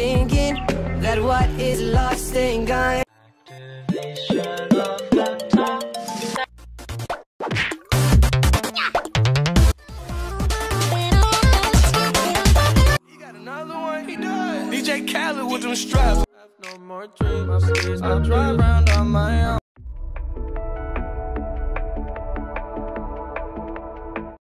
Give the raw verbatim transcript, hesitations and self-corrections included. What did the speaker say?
thinking that what is lost ain't gone. He got another one, he does. D J Khaled with them straps. No more dreams, I drive around on my